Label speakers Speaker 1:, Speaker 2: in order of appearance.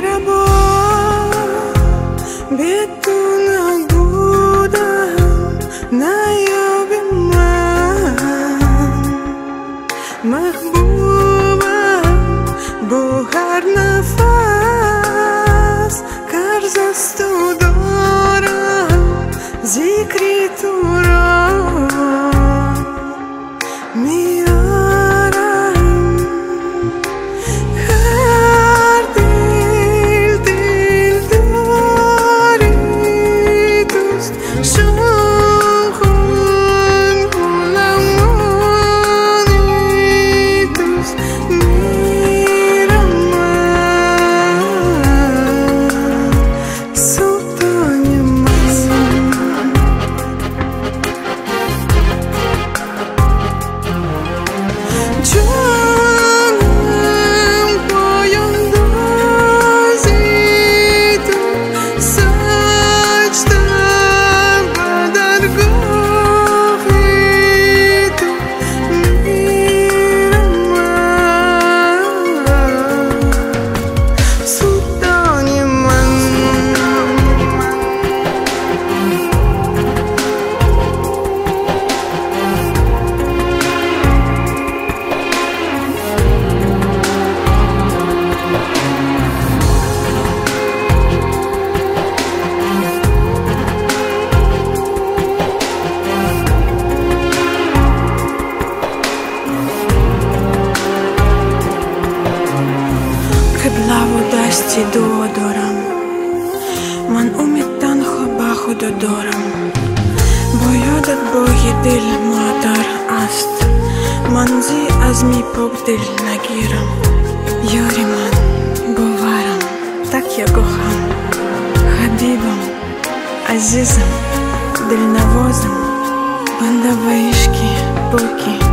Speaker 1: محبوبة بخار نفس كرزست دارم ذکری تو را میارم هر دل داری دوست Лаву дасті додорам من امید تنها به خود دارم با یادت باقی دل مادر است من زی از می پاک دل نگیرم یاری من باورم так я кохам حبیبم عزیزم دلنوازم بنده و عشقی پاکی